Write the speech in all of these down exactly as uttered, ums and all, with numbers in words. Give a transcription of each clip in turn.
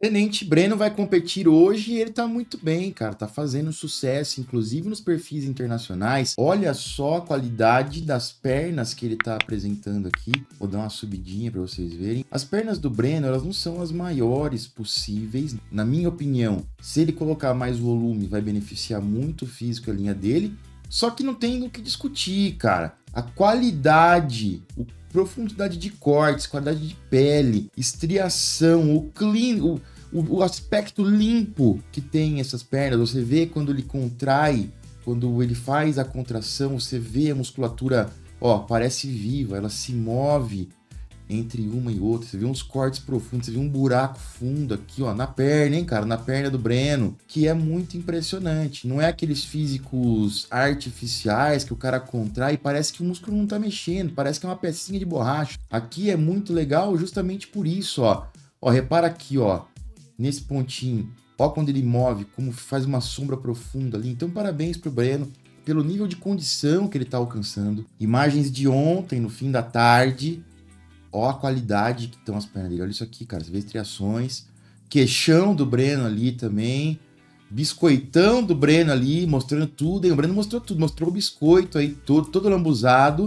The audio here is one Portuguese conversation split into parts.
Tenente Breno vai competir hoje e ele tá muito bem, cara. Tá fazendo sucesso, inclusive nos perfis internacionais. Olha só a qualidade das pernas que ele tá apresentando aqui. Vou dar uma subidinha para vocês verem. As pernas do Breno, elas não são as maiores possíveis. Na minha opinião, se ele colocar mais volume, vai beneficiar muito o físico e a linha dele. Só que não tem o que discutir, cara. A qualidade, o profundidade de cortes, qualidade de pele, estriação, o clean, o, o, o aspecto limpo que tem essas pernas. Você vê quando ele contrai, quando ele faz a contração, você vê a musculatura, ó, parece viva, ela se move entre uma e outra. Você vê uns cortes profundos, você vê um buraco fundo aqui, ó, na perna, hein, cara, na perna do Breno, que é muito impressionante. Não é aqueles físicos artificiais que o cara contrai e parece que o músculo não tá mexendo, parece que é uma pecinha de borracha. Aqui é muito legal justamente por isso, ó. Ó, repara aqui, ó, nesse pontinho, ó, quando ele move, como faz uma sombra profunda ali. Então, parabéns pro Breno pelo nível de condição que ele tá alcançando. Imagens de ontem, no fim da tarde. Ó a qualidade que estão as pernas dele. Olha isso aqui, cara. Você vê estriações. Queixão do Breno ali também. Biscoitão do Breno ali, mostrando tudo. Hein? O Breno mostrou tudo. Mostrou o biscoito aí, todo, todo lambuzado.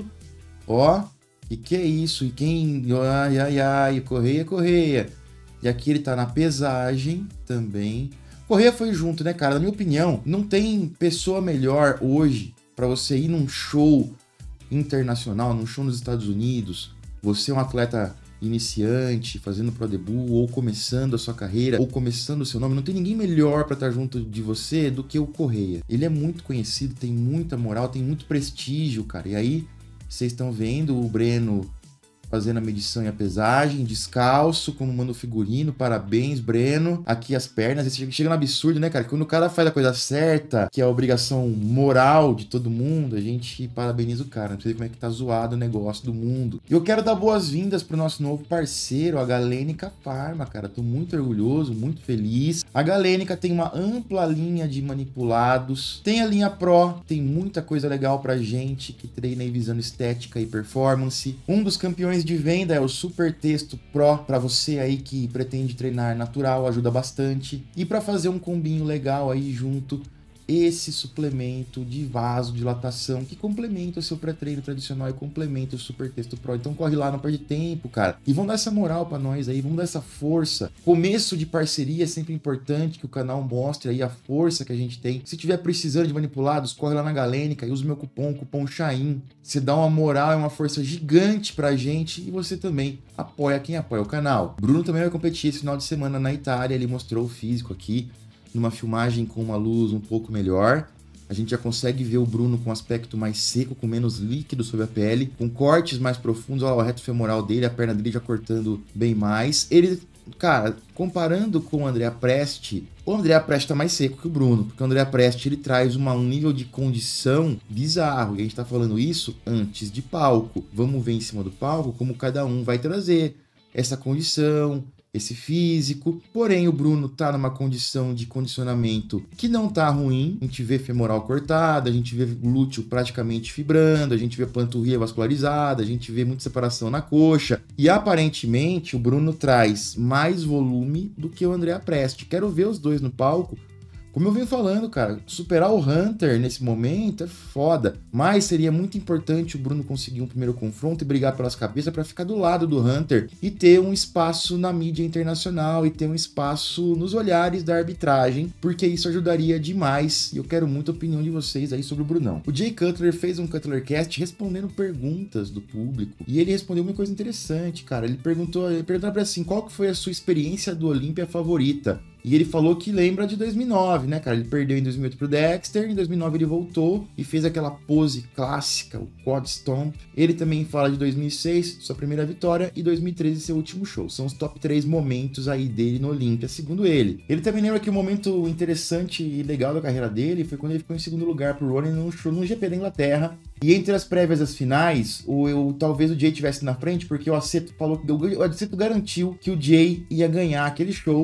Ó. E que é isso? E quem... Ai, ai, ai. Correia, Correia. E aqui ele tá na pesagem também. Correia foi junto, né, cara? Na minha opinião, não tem pessoa melhor hoje pra você ir num show internacional, num show nos Estados Unidos. Você é um atleta iniciante, fazendo pro debut, ou começando a sua carreira, ou começando o seu nome, não tem ninguém melhor para estar junto de você do que o Correia. Ele é muito conhecido, tem muita moral, tem muito prestígio, cara. E aí, vocês estão vendo o Breno fazendo a medição e a pesagem, descalço, como manda o figurino. Parabéns, Breno. Aqui as pernas, esse chega no absurdo, né, cara? Quando o cara faz a coisa certa, que é a obrigação moral de todo mundo, a gente parabeniza o cara. Não sei como é que tá zoado o negócio do mundo. E eu quero dar boas-vindas pro nosso novo parceiro, a Galênica Pharma, cara. Tô muito orgulhoso, muito feliz. A Galênica tem uma ampla linha de manipulados. Tem a linha Pro, tem muita coisa legal pra gente que treina aí visando estética e performance. Um dos campeões de venda é o Super Texto Pro, para você aí que pretende treinar natural, ajuda bastante. E para fazer um combinho legal aí junto, esse suplemento de vasodilatação que complementa o seu pré-treino tradicional e complementa o Super Texto Pro. Então corre lá, não perde tempo, cara. E vamos dar essa moral para nós aí, vamos dar essa força. Começo de parceria é sempre importante que o canal mostre aí a força que a gente tem. Se tiver precisando de manipulados, corre lá na Galênica e usa o meu cupom, cupom Chain. Você dá uma moral, é uma força gigante pra gente e você também apoia quem apoia o canal. Bruno também vai competir esse final de semana na Itália, ele mostrou o físico aqui, numa filmagem com uma luz um pouco melhor. A gente já consegue ver o Bruno com um aspecto mais seco, com menos líquido sobre a pele, com cortes mais profundos. Olha lá o reto femoral dele, a perna dele já cortando bem mais. Ele, cara, comparando com o Andrea Presti, o Andrea Presti tá mais seco que o Bruno, porque o Andrea Presti ele traz uma, um nível de condição bizarro, e a gente tá falando isso antes de palco. Vamos ver em cima do palco como cada um vai trazer essa condição, esse físico. Porém, o Bruno tá numa condição de condicionamento que não tá ruim. A gente vê femoral cortada, a gente vê glúteo praticamente fibrando, a gente vê panturrilha vascularizada, a gente vê muita separação na coxa. E aparentemente o Bruno traz mais volume do que o Andrea Presti. Quero ver os dois no palco. Como eu venho falando, cara, superar o Hunter nesse momento é foda. Mas seria muito importante o Bruno conseguir um primeiro confronto e brigar pelas cabeças para ficar do lado do Hunter e ter um espaço na mídia internacional e ter um espaço nos olhares da arbitragem, porque isso ajudaria demais. E eu quero muita opinião de vocês aí sobre o Brunão. O Jay Cutler fez um Cutlercast respondendo perguntas do público e ele respondeu uma coisa interessante, cara. Ele perguntou, ele perguntou pra assim, qual que foi a sua experiência do Olímpia favorita? E ele falou que lembra de dois mil e nove, né, cara? Ele perdeu em dois mil e oito pro Dexter, em dois mil e nove ele voltou e fez aquela pose clássica, o Quad Stomp. Ele também fala de dois mil e seis, sua primeira vitória, e dois mil e treze, seu último show. São os top três momentos aí dele no Olímpia, segundo ele. Ele também lembra que o um momento interessante e legal da carreira dele foi quando ele ficou em segundo lugar pro Ronin num show no G P da Inglaterra. E entre as prévias e as finais, o, eu, talvez o Jay estivesse na frente, porque o Aceto falou que o Aceto garantiu que o Jay ia ganhar aquele show.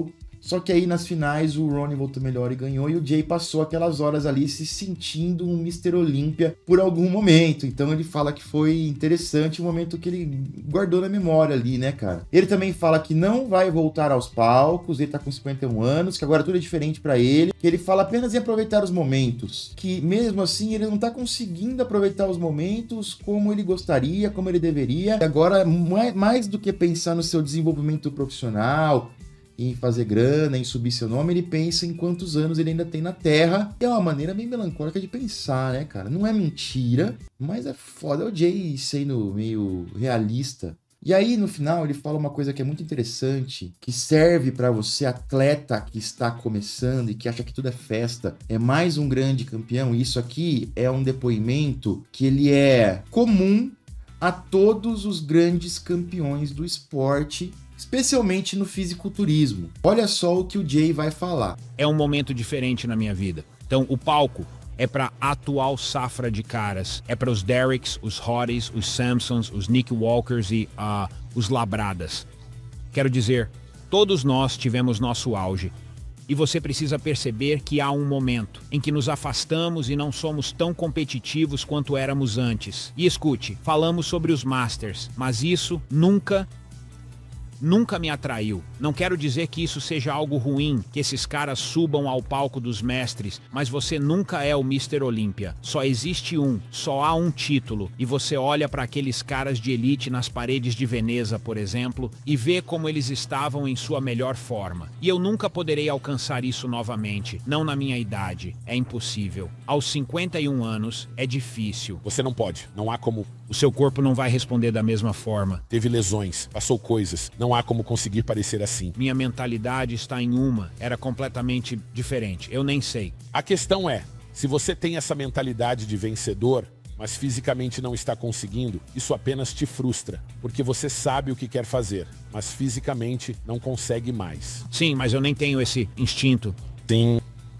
Só que aí nas finais o Ronnie voltou melhor e ganhou, e o Jay passou aquelas horas ali se sentindo um mister Olímpia por algum momento. Então ele fala que foi interessante o momento que ele guardou na memória ali, né, cara? Ele também fala que não vai voltar aos palcos, ele tá com cinquenta e um anos, que agora tudo é diferente pra ele. Ele fala apenas em aproveitar os momentos, que mesmo assim ele não tá conseguindo aproveitar os momentos como ele gostaria, como ele deveria. E agora, mais do que pensar no seu desenvolvimento profissional, em fazer grana, em subir seu nome, ele pensa em quantos anos ele ainda tem na Terra. E é uma maneira bem melancólica de pensar, né, cara? Não é mentira, mas é foda. É o Jay sendo meio realista. E aí, no final, ele fala uma coisa que é muito interessante, que serve para você, atleta que está começando e que acha que tudo é festa, é mais um grande campeão. E isso aqui é um depoimento que ele é comum a todos os grandes campeões do esporte, especialmente no fisiculturismo. Olha só o que o Jay vai falar. É um momento diferente na minha vida. Então, o palco é para a atual safra de caras. É para os Derricks, os Hottys, os Samsons, os Nick Walkers e uh, os Labradas. Quero dizer, todos nós tivemos nosso auge. E você precisa perceber que há um momento em que nos afastamos e não somos tão competitivos quanto éramos antes. E escute, falamos sobre os Masters, mas isso nunca... nunca me atraiu. Não quero dizer que isso seja algo ruim, que esses caras subam ao palco dos mestres, mas você nunca é o mister Olímpia. Só existe um, só há um título, e você olha para aqueles caras de elite nas paredes de Veneza, por exemplo, e vê como eles estavam em sua melhor forma. E eu nunca poderei alcançar isso novamente, não na minha idade. É impossível. Aos cinquenta e um anos, é difícil. Você não pode, não há como... O seu corpo não vai responder da mesma forma. Teve lesões, passou coisas, não há como conseguir parecer assim. Minha mentalidade está em uma, era completamente diferente, eu nem sei. A questão é, se você tem essa mentalidade de vencedor, mas fisicamente não está conseguindo, isso apenas te frustra, porque você sabe o que quer fazer, mas fisicamente não consegue mais. Sim, mas eu nem tenho esse instinto. Sim.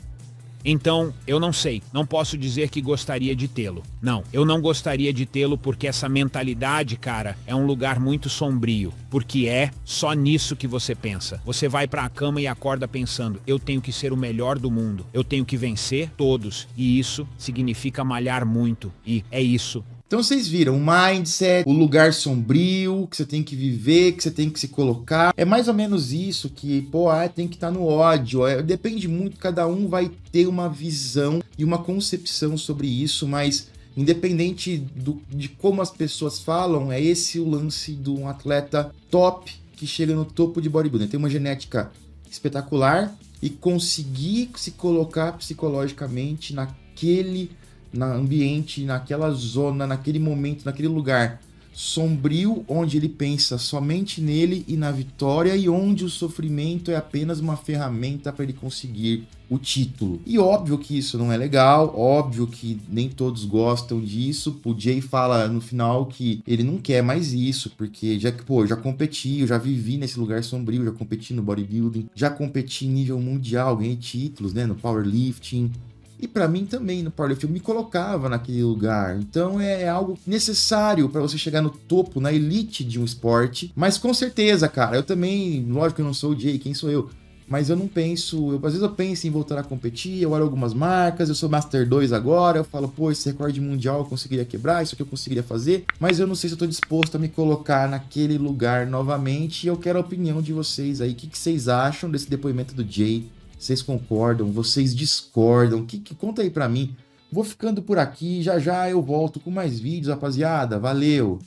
Então, eu não sei, não posso dizer que gostaria de tê-lo. Não, eu não gostaria de tê-lo porque essa mentalidade, cara, é um lugar muito sombrio. Porque é só nisso que você pensa. Você vai pra cama e acorda pensando, eu tenho que ser o melhor do mundo. Eu tenho que vencer todos. E isso significa malhar muito. E é isso. Então vocês viram, o mindset, o lugar sombrio, que você tem que viver, que você tem que se colocar. É mais ou menos isso que, pô, ah, tem que estar no ódio. É, depende muito, cada um vai ter uma visão e uma concepção sobre isso, mas independente do, de como as pessoas falam, é esse o lance de um atleta top que chega no topo de bodybuilding. Tem uma genética espetacular e conseguir se colocar psicologicamente naquele... no ambiente, naquela zona, naquele momento, naquele lugar sombrio, onde ele pensa somente nele e na vitória, e onde o sofrimento é apenas uma ferramenta para ele conseguir o título. E óbvio que isso não é legal, óbvio que nem todos gostam disso. O Jay fala no final que ele não quer mais isso, porque já que, pô, eu já competi, eu já vivi nesse lugar sombrio, já competi no bodybuilding, já competi em nível mundial, ganhei títulos, né, no powerlifting. E pra mim também, no powerlifting, eu me colocava naquele lugar. Então é algo necessário pra você chegar no topo, na elite de um esporte. Mas com certeza, cara, eu também, lógico que eu não sou o Jay, quem sou eu? Mas eu não penso, eu, às vezes eu penso em voltar a competir, eu olho algumas marcas, eu sou Master dois agora, eu falo, pô, esse recorde mundial eu conseguiria quebrar, isso aqui eu conseguiria fazer, mas eu não sei se eu tô disposto a me colocar naquele lugar novamente, e eu quero a opinião de vocês aí, o que, que vocês acham desse depoimento do Jay? Vocês concordam? Vocês discordam? Que, que, conta aí pra mim. Vou ficando por aqui, já já eu volto com mais vídeos, rapaziada. Valeu!